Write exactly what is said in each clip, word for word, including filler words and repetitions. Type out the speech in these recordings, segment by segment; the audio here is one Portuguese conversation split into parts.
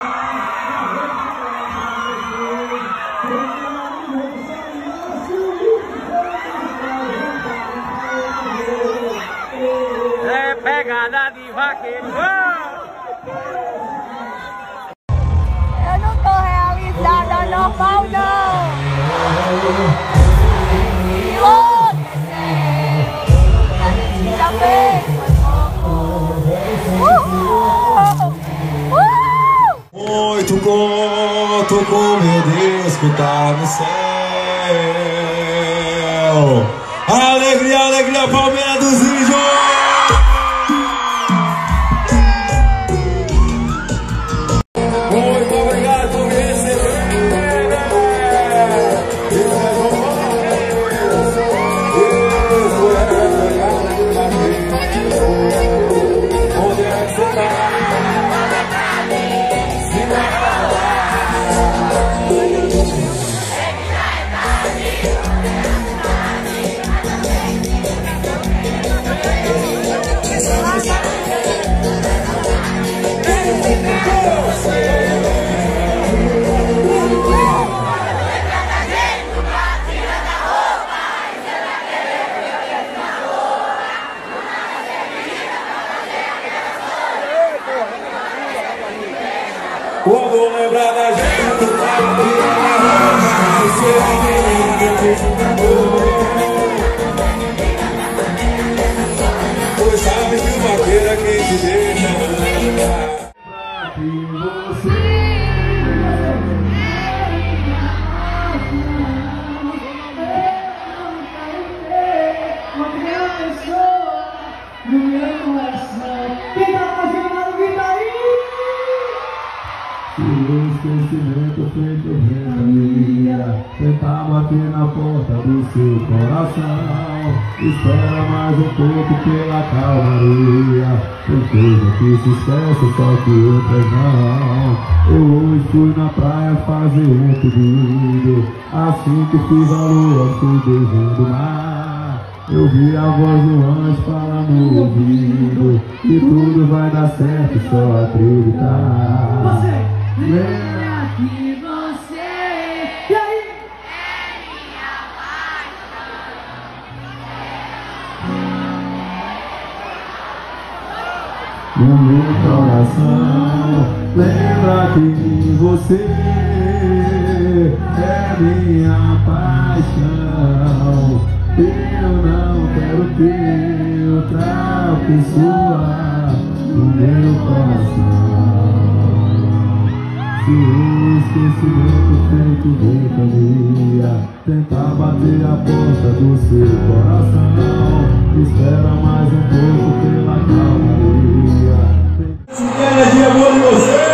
É pegada de vaqueiro. Eu não tô realizada normal não. Já fez. Muito conto com meu Deus que tá no céu. Alegria, alegria, Palmeiras dos Índios. Muito obrigado por me receber. Onde é que você tá? Quando lembrar da gente, tu tá pois sabe que uma feira que te deixa pra que você uma pessoa no meu coração. Quem tá fazendo a vida aí? se o esquecimento feito ventania tentar bater na porta do seu coração, espera mais um pouco pela calmaria. Tem coisa que se esquece, só que outras não. Eu hoje fui na praia fazer um pedido, assim que fiz a lua, fui beijando o mar. Eu vi a voz do anjo falar no ouvido que tudo vai dar certo, só acreditar. Você Lembra que você e aí? no meu coração, lembra que você é minha paixão. Eu não quero ter outra pessoa no meu coração. Se o esquecimento feito ventania tentar bater a porta do seu coração, espera mais um pouco pela calmaria. Energia boa de você!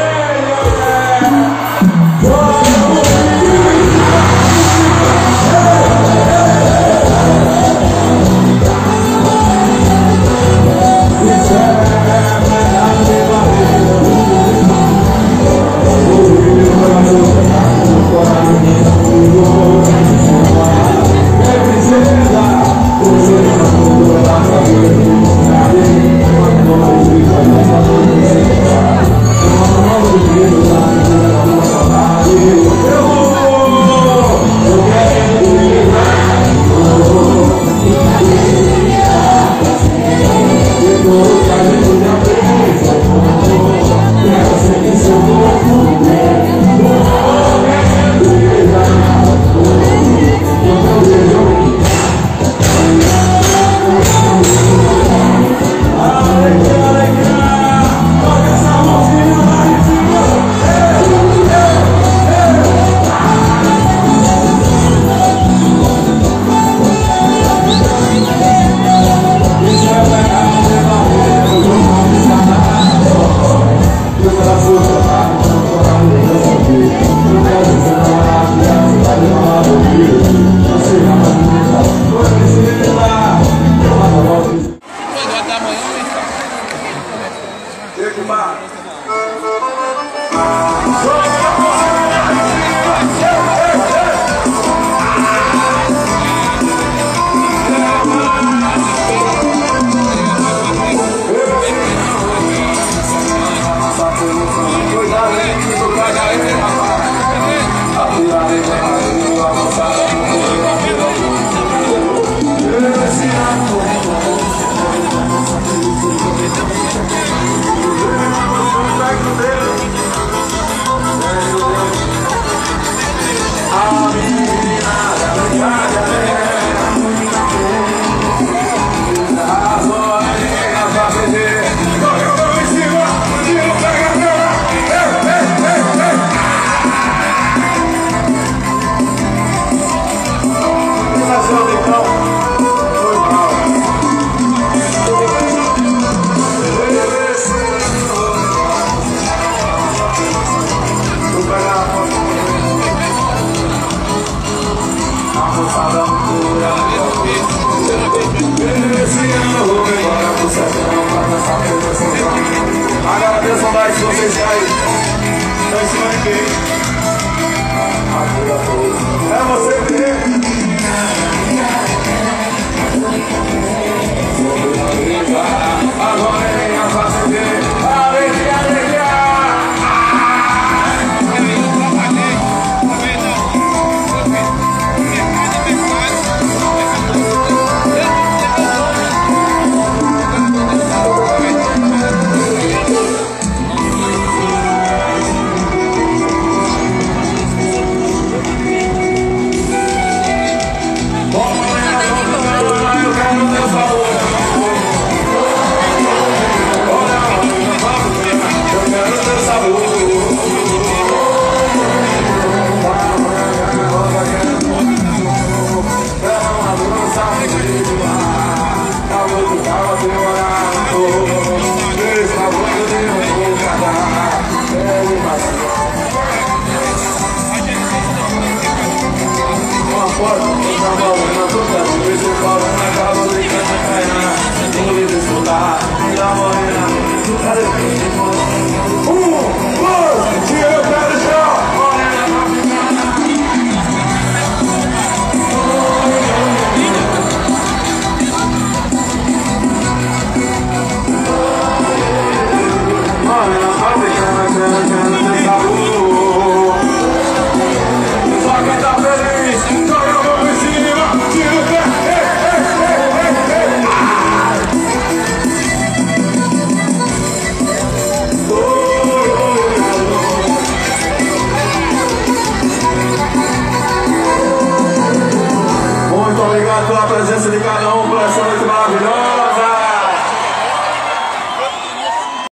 Cuidado, hein? Agradeço mais vocês aí. Estão em cima de quem? É você.